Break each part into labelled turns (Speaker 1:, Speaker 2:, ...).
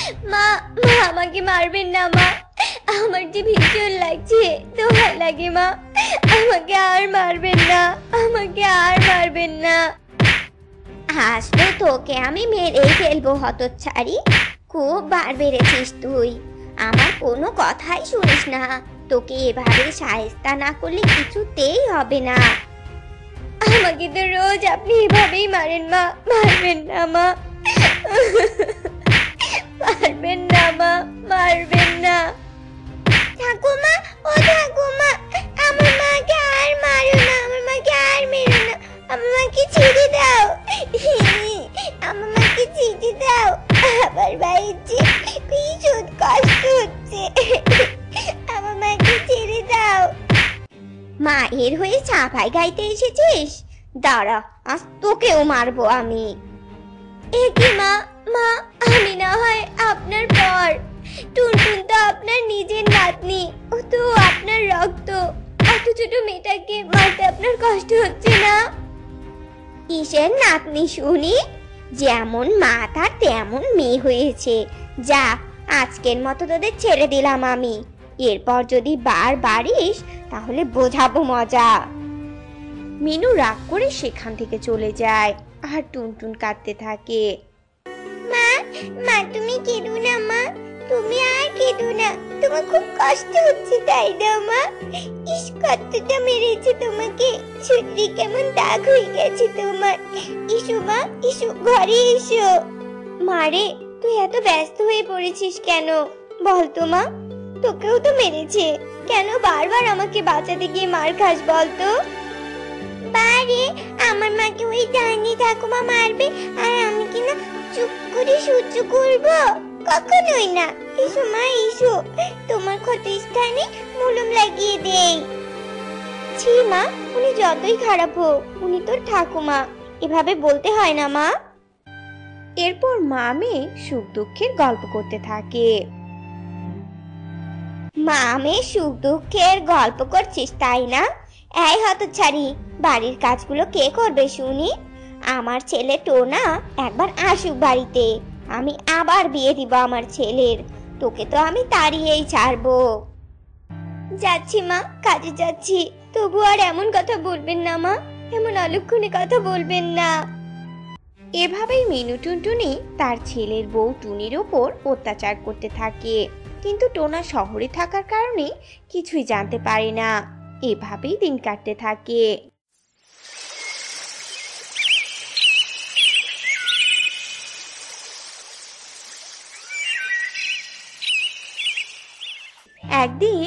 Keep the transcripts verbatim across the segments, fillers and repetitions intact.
Speaker 1: মা মা আমাকে মারবেন না মা, আমার যে ভীষণ লাগছে, দোহাই লাগে মা, আমাকে আর মারবেন না, আমাকে আর মারবেন না। আজ তো তোকে আমি মেরেই ফেলবো হতচ্ছাড়ি, খুব বার বেড়েছিস তুই, আমার কোনো কথাই শুনিস না, তোকে এভাবে শায়েস্তা না করলে কিছুতেই হবে না। আমাকে তো রোজ আপনি এভাবেই মারেন মা, মারবেন না মা, মারবেন না মা, মারবেন না। ঠাকুমা, ও ঠাকুমা, আমার মাকে আর মারো না, আমার মাকে আর মেরো না, আমার মাকে ছেড়ে দাও, আমার মাকে ছেড়ে দাও, আমার বাড়িতে ভীষণ কষ্ট হচ্ছে, আমার মাকে ছেড়ে দাও। মায়ের হয়ে চাপাই গাইতে এসেছিস, দাঁড়া আজ তোকেও মারবো আমি। এ কি মা, মা আমি না হয় আপনার পর, টুনটুন তো আপনার নিজের নাতনি, ও তো আপনার রক্ত, এত ছোট মেয়েটাকে মারতে আপনার কষ্ট হচ্ছে না? কিসের নাতনি শুনি? যেমন মা তার তেমন মেয়ে হয়েছে, যা আজকের মতো তোদের ছেড়ে দিলাম আমি, এরপর যদি বার বাড়িস তাহলে বোঝাবো মজা। মিনু রাগ করে সেখান থেকে চলে যায় আর টুনটুন কাঁদতে থাকে। মা, মা তুমি কেঁদো না মা, তুমি আর কেঁদো না, তোমার খুব কষ্ট হচ্ছে তাই না মা? ইস কতটা মেরেছে তোমাকে, ছুটি কেমন দাগ হয়ে গেছে তোমার, ইসো মা, ইসো ঘরে এসো। মারে তুই এত ব্যস্ত হয়ে পড়েছিস কেন বলতো মা? তোকেও তো মেরেছে, কেন বারবার আমাকে বাঁচাতে গিয়ে মার খাস বলতো? বারে আমার মাকে ওই ডাইনি ঠাকুমা মারবে আর আমি কিনা চুপ করে সহ্য করব? কখনোই না। এসো মা এসো, তোমার ক্ষত স্থানে মলম লাগিয়ে দেই। ছি মা, উনি যতই খারাপ হোক উনি তোর ঠাকুমা, এভাবে বলতে হয় না মা। এরপর মা মেয়ে সুখ দুঃখের গল্প করতে থাকে। মা মেয়ে সুখ দুঃখের গল্প করছিস তাই না? এই হতচ্ছাড়ি, বাড়ির কাজগুলো কে করবে শুনি? আমার ছেলে টোনা একবার আসুক বাড়িতে, আমি আবার বিয়ে দিব আমার ছেলের, তোকে তো আমি তাড়িয়েই ছাড়বো। যাচ্ছি মা, কাজে যাচ্ছি, তবু আর এমন কথা বলবেন না মা, এমন অলক্ষণে কথা বলবেন না। এভাবেই মিনু টুনটুনি তার ছেলের বউ টুনির ওপর অত্যাচার করতে থাকে, কিন্তু টোনা শহরে থাকার কারণে কিছুই জানতে পারে না। এভাবেই দিন কাটতে থাকে। একদিন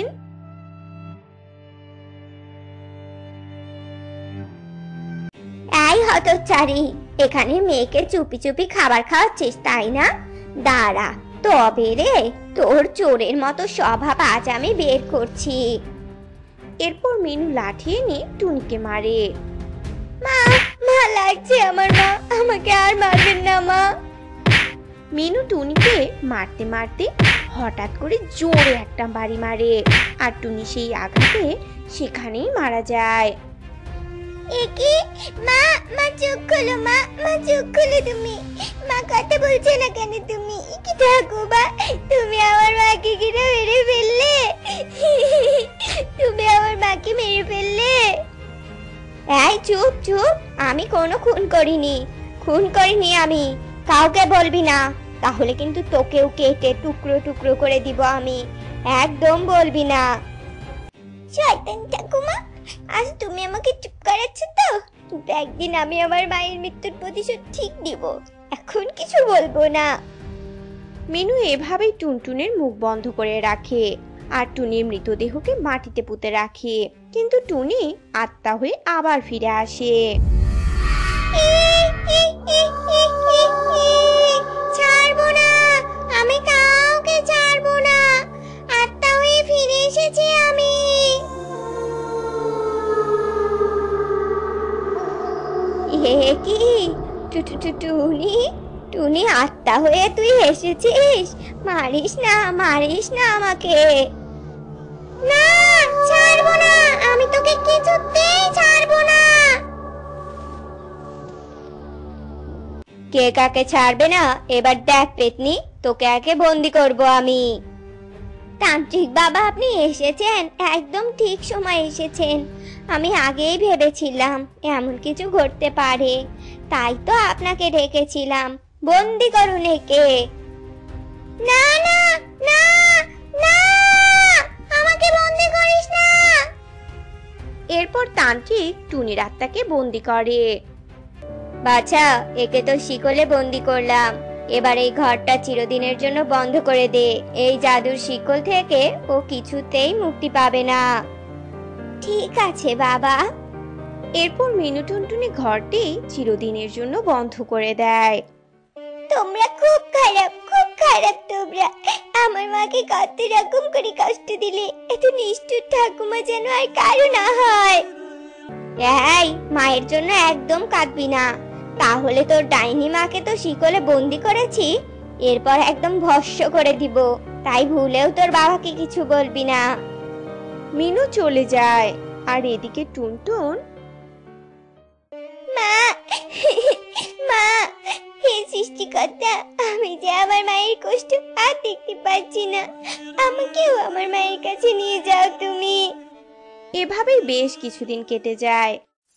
Speaker 1: এই হতচ্ছাড়ি, এখানে মেয়েকে চুপি চুপি খাবার খাওয়াচ্ছিস তাই না? দাঁড়া, তবে রে তোর চোরের মতো স্বভাব আজ আমি বের করছি। এরপর মিনু লাঠি এনে টুনিকে মারে। মা, মা লাগছে আমার মা, আমাকে আর মারবেন না মা। মিনু টুনিকে মারতে মারতে হঠাৎ করে জোরে একটা বাড়ি মারে, আর টুনি সেই আঘাতে সেখানেই মারা যায়। একি মা, মা চোখ খোলো মা, মা চোখ খোলো তুমি, মা কথা বলছো না কেন তুমি? কি ঠাকুমা, তুমি আমার মাকে কিনা মেরে ফেললে, তুমি আমার মাকে মেরে ফেললে। এই চুপ চুপ, আমি কোনো খুন করিনি, খুন করিনি আমি, কাউকে বলবি না, তাহলে কিন্তু তোকেও কেটে টুকরো টুকরো করে দিব আমি, একদম বলবি না। শয়তান ঠাকুমা, আজ তুমি আমাকে চুপ করাচ্ছ তো, কিন্তু একদিন আমি আমার মায়ের মৃত্যুর প্রতিশোধ ঠিক নিব, এখন কিছু বলবো না। মিনু এভাবেই টুনটুনের মুখ বন্ধ করে রাখে আর টুনির মৃতদেহকে মাটিতে পুঁতে রাখে, কিন্তু টুনি আত্মা হয়ে আবার ফিরে আসে। ছাড়বো না, আমি কাউকে ছাড়বো না, আত্মা হয়ে ফিরে এসেছি আমি। কি টুনি, টুনি আত্মা হয়ে তুই এসেছিস? মারিস না, মারিস না আমাকে। না, ছাড়বো না, আমি তোকে কিছুতেই ছাড়বো না। কে কাকে ছাড়বে না এবার দেখ পেতনি, তোকে একে বন্দি করব আমি। তান্ত্রিক বাবা, আপনি এসেছেন, একদম ঠিক সময় এসেছেন। আমি আগেই ভেবেছিলাম এমন কিছু ঘটতে পারে, তাই তো আপনাকে ডেকেছিলাম। বন্দি করুন একে। না না না না, আমাকে বন্দি করিস না। এরপর তান্ত্রিক টুনির আত্মাকে বন্দি করে। বাছা, একে তো শিকলে বন্দি করলাম, এবার এই ঘরটা চিরদিনের জন্য বন্ধ করে দে। এই জাদুর শিকল থেকে ও কিছুতেই মুক্তি পাবে না। ঠিক আছে বাবা। এরপর মিনু টুনটুনি ঘরটি চিরদিনের জন্য বন্ধ করে দেয়। তোমরা খুব খারাপ, খুব খারাপ তোমরা। আমার মাকে কত রকম করে কষ্ট দিলে, এত নিষ্ঠুর ঠাকুমা যেন আর কারো না হয়। এই, মায়ের জন্য একদম কাঁদবি না, তাহলে তোর ডাইনি মাকে তো শিকলে বন্দি করেছি, এরপর একদম ভস্ম করে দিব। তাই ভুলেও তোর বাবাকে কিছু বলবি না। মিনু চলে যায়, আর এদিকে টুনটুন, মা মা, হে সৃষ্টিকর্তা, আমি যে আমার মায়ের কষ্ট আর দেখতে পাচ্ছি না, আমাকেও আমার মায়ের কাছে নিয়ে যাও তুমি। এভাবেই বেশ কিছুদিন কেটে যায়।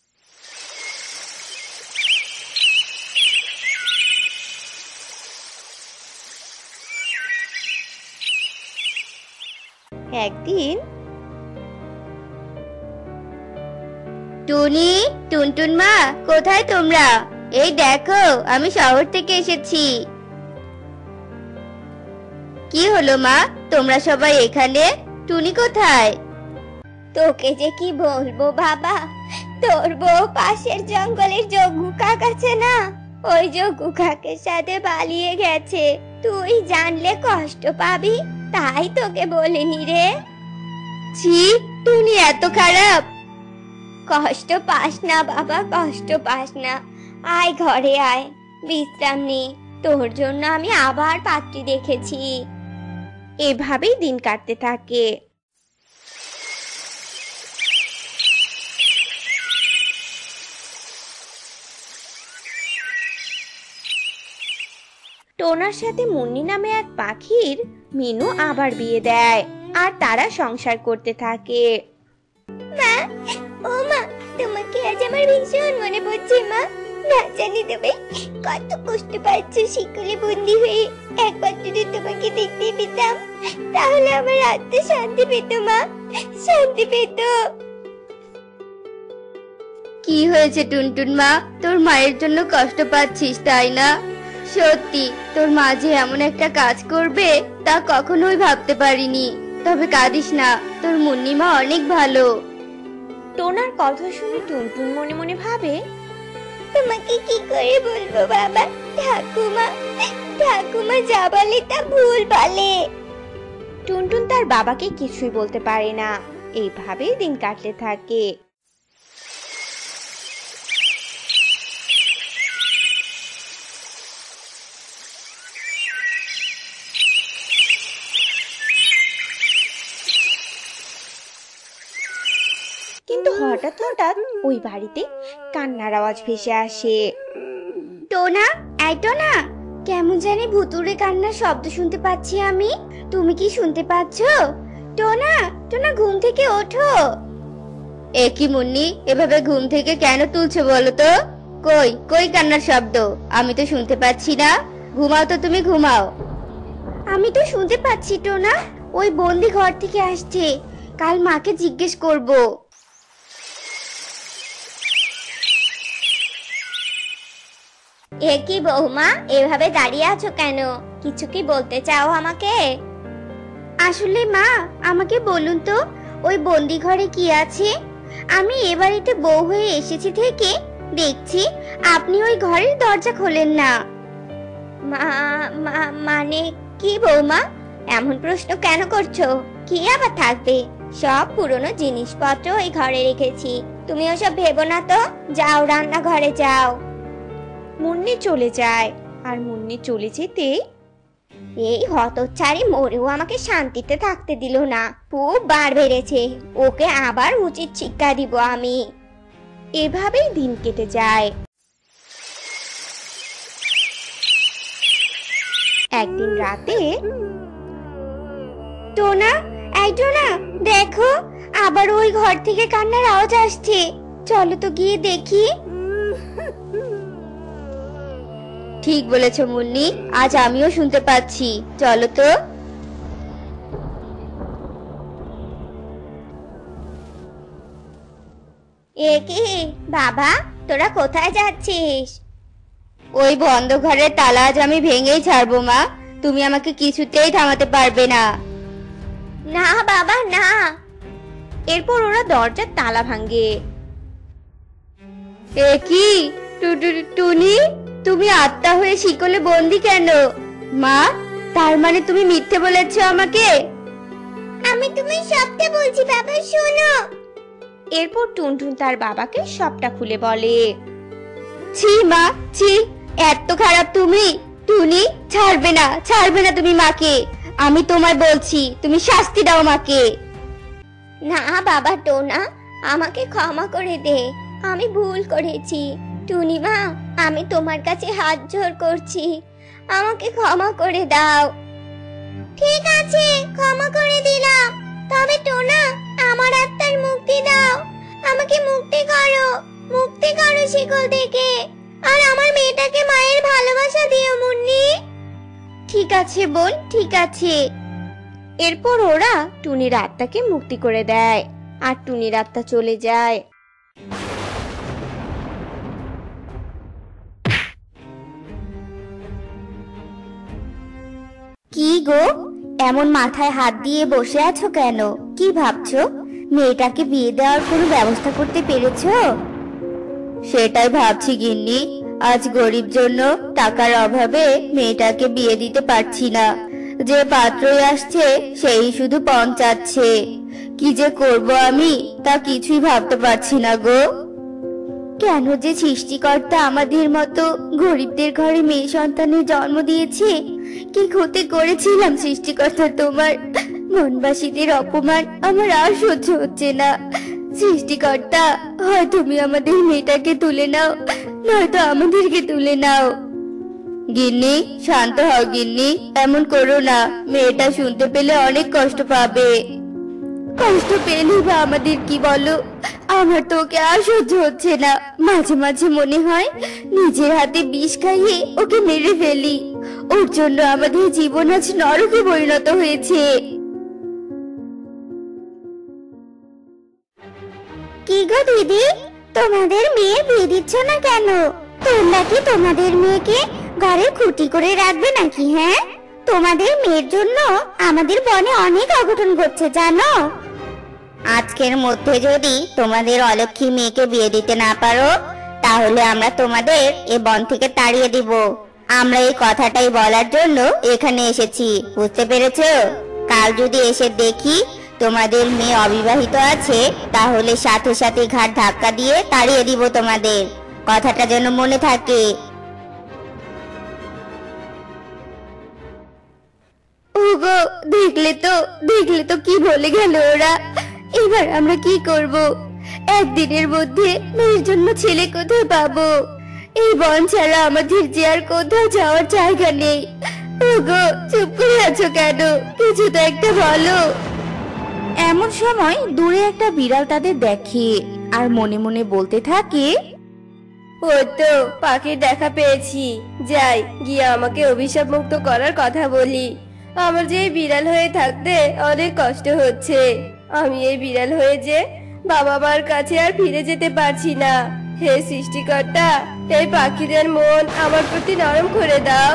Speaker 1: একদিন টুনি, টুনটুন মা, কোথায় তোমরা? এই দেখো, আমি শহর থেকে এসেছি। কি হলো মা, তোমরা সবাই এখানে? টুনি কোথায়? তোকে যে কি বলবো বাবা, তোর বউ পাশের জঙ্গলের যোগু কাক আছে না, ওই যোগু কাকের সাথে পালিয়ে গেছে। তুই জানলে কষ্ট পাবি, তাই তোকে বলিনি রে। ছি, টুনি এত খারাপ? কষ্ট পাস না বাবা, কষ্ট পাস না। আয় ঘরে আয়, বিশ্রাম নে। তোর জন্য আমি আবার পাত্রী দেখেছি। এভাবেই দিন কাটতে থাকে। টোনার সাথে মুন্নি নামে এক পাখির মিনু আবার বিয়ে দেয়, আর তারা সংসার করতে থাকে। মা, ও মা, তোমাকে আজ আমার ভীষণ মনে পড়ছে মা। না জানি তুমি কত কষ্ট পাচ্ছ শিকলে বন্দি হয়ে। একবার যদি তোমাকে দেখতে পেতাম, তাহলে আমার আত্মা শান্তি পেত মা, শান্তি পেত। কি হয়েছে টুনটুন মা, তোর মায়ের জন্য কষ্ট পাচ্ছিস তাই না? সত্যি তোর মা যে এমন একটা কাজ করবে তা কখনোই ভাবতে পারিনি। তবে কাঁদিস না, তোর মুন্নিমা অনেক ভালো। টোনার কথা শুনে টুনটুন মনে মনে ভাবে, তোমাকে কি করে বলবো বাবা, ঠাকুমা ঠাকুমা যা বলে তা ভুল বলে। টুনটুন তার বাবাকে কিছুই বলতে পারে না। এইভাবেই দিন কাটতে থাকে। কিন্তু হঠাৎ হঠাৎ ওই বাড়িতে কান্নার আওয়াজ ভেসে আসে। টোনা, এই টোনা, কেমন জানি ভুতুড়ে কান্নার শব্দ শুনতে পাচ্ছি আমি। তুমি কি শুনতে পাচ্ছো? টোনা, টোনা, ঘুম থেকে ওঠো। এ কি মুন্নি, এভাবে ঘুম থেকে কেন তুলছো বলো তো? কই কই কান্নার শব্দ? আমি তো শুনতে পাচ্ছি না। ঘুমাও তো, তুমি ঘুমাও। আমি তো শুনতে পাচ্ছি টোনা, ওই বন্দি ঘর থেকে আসছে। কাল মাকে জিজ্ঞেস করব। এ কি বৌমা, এভাবে দাঁড়িয়ে আছো কেন? কিছু কি বলতে চাও আমাকে? আসলে মা, আমাকে বলুন তো, ওই বন্দি ঘরে কি আছে? আমি এ বাড়িতে বউ হয়ে এসেছি থেকে দেখছি আপনি ওই ঘরের দরজা খোলেন না। মা, মানে কি বৌমা, এমন প্রশ্ন কেন করছো? কি আবার থাকবে? সব পুরনো জিনিসপত্র ওই ঘরে রেখেছি। তুমি ওসব ভেবো না তো। যাও, রান্না ঘরে যাও। মুন্নি চলে যায়। আর মুন্নি চলে যেতে এই হতচ্ছাড়ি মরেও আমাকে শান্তিতে থাকতে দিল না। খুব বার বেড়েছে, ওকে আবার উচিত শিক্ষা দিব আমি। এভাবেই দিন কেটে যায়। একদিন রাতে টোনা, এই টোনা, দেখো আবার ওই ঘর থেকে কান্নার আওয়াজ আসছে। চলো তো গিয়ে দেখি। ঠিক বলেছো মুন্নি, আজ আমিও শুনতে পাচ্ছি, চলো তো। এ কি বাবা, তোরা কোথায় যাচ্ছিস? ওই বন্ধ ঘরের তালা আজ আমি ভেঙেই ছাড়বো মা, তুমি আমাকে কিছুতেই থামাতে পারবে না। না বাবা না। এরপর ওরা দরজার তালা ভাঙে। এ কি টুনি, তুমি আত্মা হয়ে শিকলে বন্দি কেন? মা, তার মানে তুমি মিথ্যে বলেছো আমাকে? আমি তুমি সবটা বলছি বাবা, শোনো। এরপর টুনটুন তার বাবাকে সবটা খুলে বলে। ছি মা, ছি, এত খারাপ তুমি। টুনি, ছাড়বে না, ছাড়বে না তুমি মাকে। আমি তোমায় বলছি, তুমি শাস্তি দাও মাকে। না বাবা টোনা, আমাকে ক্ষমা করে দে, আমি ভুল করেছি। টুনি মা, আমি তোমার কাছে হাত জোড় করছি, আমাকে ক্ষমা করে দাও। ঠিক আছে, ক্ষমা করে দিলাম। তবে টোনা, আমার আত্মার মুক্তি দাও, আমাকে মুক্তি করো, মুক্তি করো শিকল থেকে। আর আমার মেয়েটাকে মায়ের ভালোবাসা দিও মুন্নি। ঠিক আছে বোন, ঠিক আছে। এরপর ওরা টুনির আত্মাকে মুক্তি করে দেয়, আর টুনির আত্মা চলে যায়। কি গো, এমন মাথায় হাত দিয়ে বসে আছো কেন? কি ভাবছো? মেয়েটাকে বিয়ে দেওয়ার কোনো ব্যবস্থা করতে পেরেছো? সেটাই ভাবছি গিন্নি, আজ গরিব জন্য টাকার অভাবে মেয়েটাকে বিয়ে দিতে পারছি না। যে পাত্রই আসছে সেই শুধু পঞ্চাচ্ছে। কি যে করব আমি, তা কিছুই ভাবতে পারছি না গো। কেন যে সৃষ্টিকর্তা আমাদের মতো গরিবদের ঘরে মেয়ে সন্তানের জন্ম দিয়েছে? কি ক্ষতি করেছিলাম সৃষ্টিকর্তা তোমার? মনবাসীদের অপমান আমার আর সহ্য হচ্ছে না। সৃষ্টিকর্তা, হয় তুমি আমাদের মেয়েটাকে তুলে নাও, নয়তো আমাদেরকে তুলে নাও। গিন্নি, শান্ত হও গিন্নি, এমন করো না। মেয়েটা শুনতে পেলে অনেক কষ্ট পাবে। কষ্ট পেলে বা আমাদের কি বলো? আমার তো ওকে আর সহ্য হচ্ছে না। মাঝে মাঝে মনে হয় নিজের হাতে বিষ খাইয়ে ওকে মেরে ফেলি। ওর জন্য আমাদের জীবন আজ নরকে পরিণত হয়েছে। কি গো দিদি, তোমাদের মেয়ে বিয়ে দিচ্ছ না কেন? তোমরা কি তোমাদের মেয়েকে ঘরে খুঁটি করে রাখবে নাকি? হ্যাঁ, তোমাদের মেয়ের জন্য আমাদের বনে অনেক অঘটন ঘটছে জানো। আজকের মধ্যে যদি তোমাদের অলক্ষী মেয়েকে বিয়ে দিতে না পারো, তাহলে আমরা তোমাদের এ বন থেকে তাড়িয়ে দিব। আমরা এই কথাটাই বলার জন্য এখানে এসেছি, বুঝতে পেরেছো? কাল যদি এসে দেখি তোমাদের মেয়ে অবিবাহিত আছে, তাহলে সাথে সাথে ঘাট ধাক্কা দিয়ে তাড়িয়ে দিব তোমাদের। কথাটা যেন মনে থাকে। ওগো, দেখলে তো, দেখলে তো কি বলে গেল ওরা। এবার আমরা কি করব? একদিনের মধ্যে মেয়ের জন্য ছেলে কোথায় পাবো? এই বন ছাড়া আমাদের যে আর কোথাও যাওয়ার জায়গা নেই। ওগো, চুপ করে আছো কেন? কিছু তো একটা বলো। এমন সময় দূরে একটা বিড়াল তাদের দেখে আর মনে মনে বলতে থাকে, ও তো পাখির দেখা পেয়েছি, যাই গিয়ে আমাকে অভিশাপ মুক্ত করার কথা বলি। আমার যে বিড়াল হয়ে থাকতে অনেক কষ্ট হচ্ছে। আমি এই বিড়াল হয়ে যে বাবা মার কাছে আর ফিরে যেতে পারছি না। হে সৃষ্টিকর্তা, এই পাখিদের মন আমার প্রতি নরম করে দাও।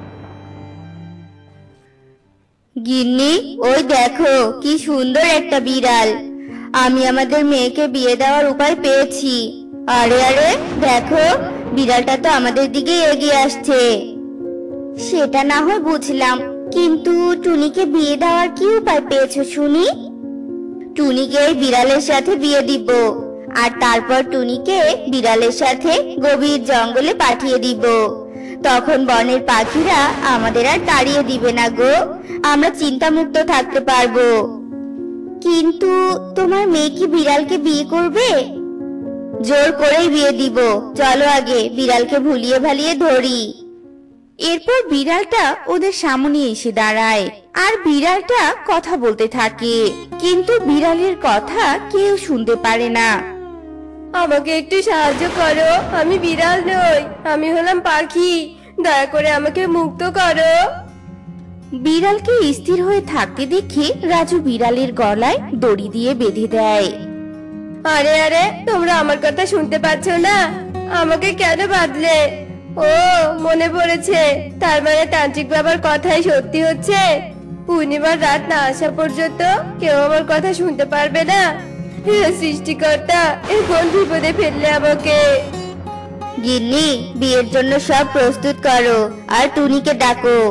Speaker 1: গিন্নি, ওই দেখো কি সুন্দর একটা বিড়াল। আমি আমাদের মেয়েকে বিয়ে দেওয়ার উপায় পেয়েছি। আরে আরে দেখো, বিড়ালটা তো আমাদের দিকে এগিয়ে আসছে। সেটা না হয় বুঝলাম, কিন্তু টুনিকে বিয়ে দেওয়ার কি উপায় পেয়েছো শুনি? টুনিকে এই বিড়ালের সাথে বিয়ে দিব, আর তারপর টুনিকে বিড়ালের সাথে গভীর জঙ্গলে পাঠিয়ে দিব। তখন বনের পাখিরা আমাদের আর তাড়িয়ে দিবে না গো, আমরা চিন্তামুক্ত থাকতে পারবো। কিন্তু তোমার মেয়ে কি বিড়ালকে বিয়ে করবে? জোর করেই বিয়ে দিব। চলো আগে বিড়ালকে ভুলিয়ে ভালিয়ে ধরি।
Speaker 2: এরপর বিড়ালটা ওদের সামনে এসে দাঁড়ায় আর বিড়ালটা কথা বলতে থাকে, কিন্তু বিড়ালের কথা কেউ শুনতে পারে না।
Speaker 3: আমাকে একটু সাহায্য করো, আমি বিড়াল নই, আমি হলাম পাখি, দয়া করে আমাকে মুক্ত করো।
Speaker 2: বিড়ালকে স্থির হয়ে থাকতে দেখে রাজু বিড়ালের গলায় দড়ি দিয়ে বেঁধে দেয়।
Speaker 3: আরে আরে, তোমরা আমার কথা শুনতে পাচ্ছ না? আমাকে কেন বাঁধলে? ও মনে পড়েছে, তার মানে তান্ত্রিক বাবার কথাই সত্যি হচ্ছে। পূর্ণিমার রাত না আসা পর্যন্ত কেউ আমার কথা শুনতে পারবে না। হে সৃষ্টিকর্তা, এই কোন বিপদে ফেললে আমাকে।
Speaker 2: গিন্নি, বিয়ের জন্য সব প্রস্তুত করো আর টুনিকে ডাকো।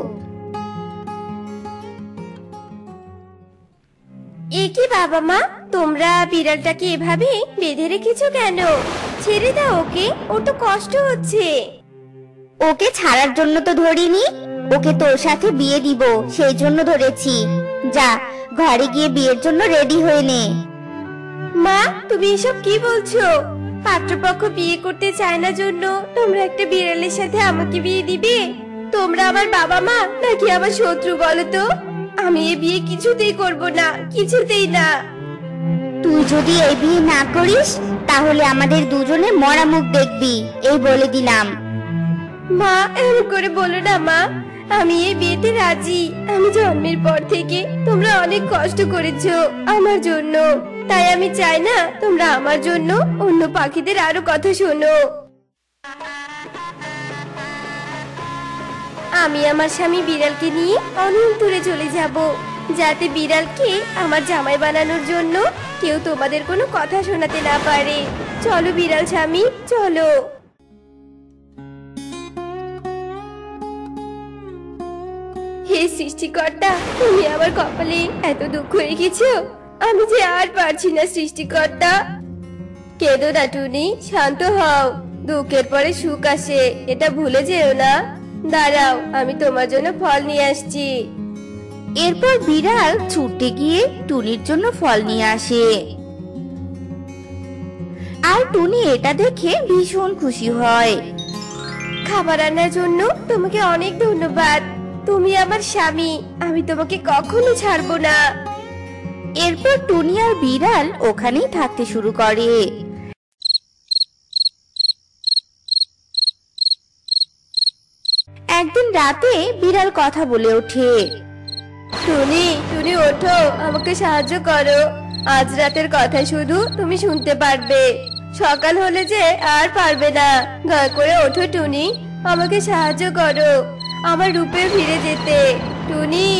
Speaker 3: এ কি বাবা মা, তোমরা বিড়ালটাকে এভাবে বেঁধে রেখেছো কেন? ছেড়ে দাও ওকে, ওর তো কষ্ট হচ্ছে।
Speaker 2: ওকে ছাড়ার জন্য তো ধরিনি, ওকে তোর সাথে বিয়ে দিব সেই জন্য ধরেছি। যা, ঘরে গিয়ে বিয়ের জন্য রেডি হয়ে নে।
Speaker 3: মা, তুমি এসব কি বলছো? পাত্রপক্ষ বিয়ে করতে চায় না জন্য তোমরা একটা বিড়ালের সাথে আমাকে বিয়ে দিবে? তোমরা আমার বাবা মা নাকি আমার শত্রু বলো তো? আমি এই বিয়ে কিছুতেই করব না, কিছুতেই না।
Speaker 2: তুই যদি এই বিয়ে না করিস তাহলে আমাদের দুজনে মরা মুখ দেখবি, এই বলে দিলাম।
Speaker 3: মা, এমন করে বলো না মা, আমি এই বিয়েতে রাজি। আমি জন্মের পর থেকে তোমরা অনেক কষ্ট করেছো আমার জন্য, তাই আমি চাই না তোমরা আমার জন্য অন্য পাখিদের আরো কথা শোনো। আমি আমার স্বামী বিড়ালকে নিয়ে অনেক দূরে চলে যাব, যাতে বিড়ালকে আমার জামাই বানানোর জন্য কেউ তোমাদের কোনো কথা শোনাতে না পারে। চলো বিড়াল স্বামী, চলো। হে সৃষ্টিকর্তা, তুমি আমার কপালে এত দুঃখ রেখেছো, আমি যে আর পারছি না সৃষ্টিকর্তা। কেঁদো না টুনি, শান্ত হও। দুঃখের পরে সুখ আসে, এটা ভুলে যেও না। দাঁড়াও, আমি তোমার জন্য ফল নিয়ে আসছি।
Speaker 2: এরপর বিড়াল ছুটে গিয়ে টুনির জন্য ফল নিয়ে আসে আর টুনি এটা দেখে ভীষণ খুশি হয়।
Speaker 3: খাবার রান্নার জন্য তোমাকে অনেক ধন্যবাদ। তুমি আমার স্বামী, আমি তোমাকে কখনো ছাড়বো না।
Speaker 2: এরপর টুনি আর বিড়াল ওখানেই থাকতে শুরু করে। একদিন রাতে বিড়াল কথা বলে ওঠে।
Speaker 3: টুনি, টুনি ওঠো, আমাকে সাহায্য করো। আজ রাতের কথা শুধু তুমি শুনতে পারবে, সকাল হলে যে আর পারবে না। দয়া করে ওঠো টুনি, আমাকে সাহায্য করো আমার রূপে ফিরে যেতে। টুনি।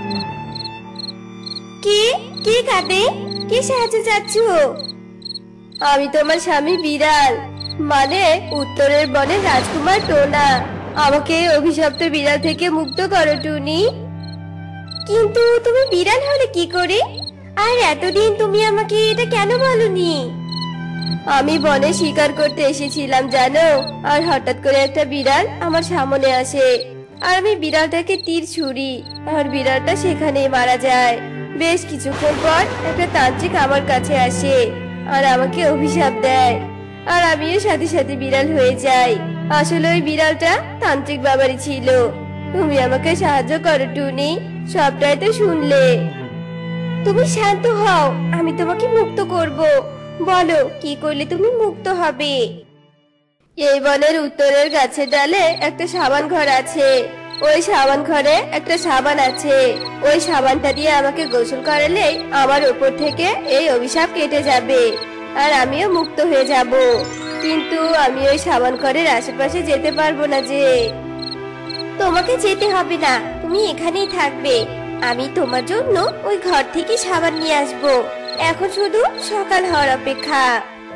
Speaker 3: কি কি কাঁদে? কি সাহায্য চাচ্ছ? আমি তোমার স্বামী বিড়াল, মানে উত্তরের বনের রাজকুমার টোনা। আমাকে অভিশপ্ত বিড়াল থেকে মুক্ত করো টুনি। কিন্তু তুমি বিড়াল হলে কি করে? আর এতদিন তুমি আমাকে এটা কেন বলনি? আমি বনে শিকার করতে এসেছিলাম জানো, আর হঠাৎ করে একটা বিড়াল আমার সামনে আসে, আর আমি বিড়ালটাকে তীর ছুরি, আর বিড়ালটা সেখানেই মারা যায়। বেশ কিছুক্ষণ পর একটা তান্ত্রিক আমার কাছে আসে আর আমাকে অভিশাপ দেয়, আর আমিও সাথে সাথে বিড়াল হয়ে যাই। আসলে ওই বিড়ালটা তান্ত্রিক বাবারই ছিল। তুমি আমাকে সাহায্য করো টুনি, সবটাই তো শুনলে। তুমি শান্ত হও, আমি তোমাকে মুক্ত করব। বলো কি করলে তুমি মুক্ত হবে? এই বনের উত্তরের গাছের ডালে একটা সাবান ঘর আছে, ওই সাবান ঘরে একটা সাবান আছে। ওই সাবানটা দিয়ে আমাকে গোসল করালেই আমার উপর থেকে এই অভিশাপ কেটে যাবে, আর আমিও মুক্ত হয়ে যাব। কিন্তু আমি ওই সাবান ঘরের আশেপাশে যেতে পারবো না যে। তোমাকে যেতে হবে না, তুমি এখানেই থাকবে। আমি তোমার জন্য ওই ঘর থেকে সাবান নিয়ে আসবো। এখন শুধু সকাল হওয়ার অপেক্ষা।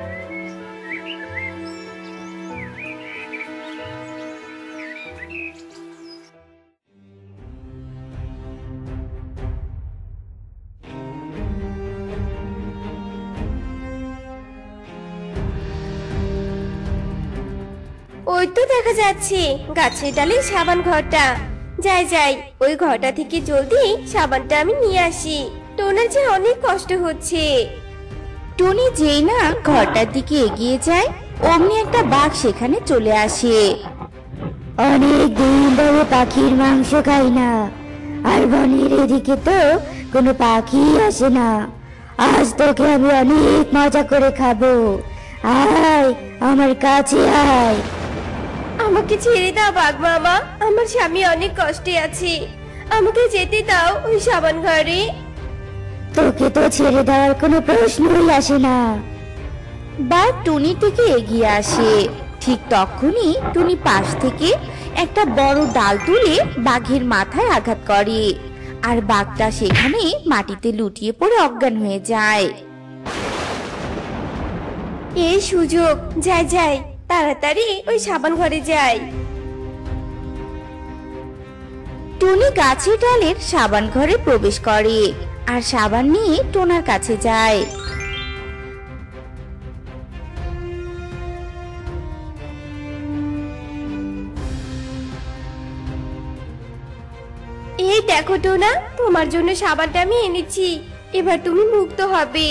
Speaker 3: ওই তো দেখা যাচ্ছে গাছের ডালে সাবান ঘরটা। যাই যাই, ওই ঘরটা থেকে জলদি সাবানটা আমি নিয়ে আসি। টোনার যে অনেক কষ্ট হচ্ছে।
Speaker 2: টুনি যেই না ঘরটার দিকে এগিয়ে যায়, অমনি একটা বাঘ সেখানে চলে আসে। অনেক দিন ধরে পাখির মাংস খাই না, আর বনের এদিকে তো কোনো পাখি আসে না। আজ তোকে আমি অনেক মজা করে খাবো। আয় আমার কাছে আয়।
Speaker 3: আমাকে ছেড়ে দাও বাঘ মামা, আমার স্বামী অনেক কষ্টে আছে, আমাকে যেতে দাও ওই সাবান ঘরে।
Speaker 2: তোকে তো ছেড়ে দেওয়ার কোনো প্রশ্নই আসে না। বাঘ টুনির দিকে এগিয়ে আসে। ঠিক তখনই টুনি পাশ থেকে একটা বড় ডাল তুলে বাঘের মাথায় আঘাত করে, আর বাঘটা সেখানে মাটিতে লুটিয়ে পড়ে অজ্ঞান হয়ে যায়।
Speaker 3: এই সুযোগ, যাই যাই তাড়াতাড়ি ওই সাবান ঘরে যাই।
Speaker 2: টুনি গাছের ডালের সাবান ঘরে প্রবেশ করে আর সাবান নিয়ে টোনার কাছে যায়।
Speaker 3: এই দেখো টোনা, তোমার জন্য সাবানটা আমি এনেছি, এবার তুমি মুক্ত হবে।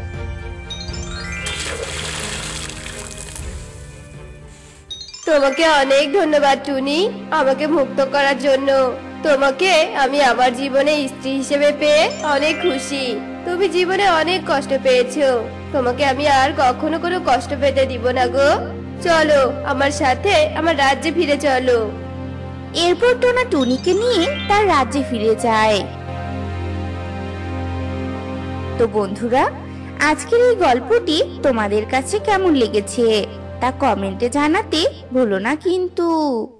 Speaker 3: তোমাকে অনেক ধন্যবাদ টুনি, আমাকে মুক্ত করার জন্য। তোমাকে আমি আমার জীবনে স্ত্রী হিসেবে পেয়ে অনেক খুশি। তুমি জীবনে অনেক কষ্ট পেয়েছো, তোমাকে আমি আর কখনো কোনো কষ্ট পেতে দিব না গো। চলো আমার সাথে আমার রাজ্যে ফিরে চলো।
Speaker 2: এরপর টোনা টুনিকে নিয়ে তার রাজ্যে ফিরে যায়। তো বন্ধুরা, আজকের এই গল্পটি তোমাদের কাছে কেমন লেগেছে তা কমেন্টে জানাতে ভুলো না কিন্তু।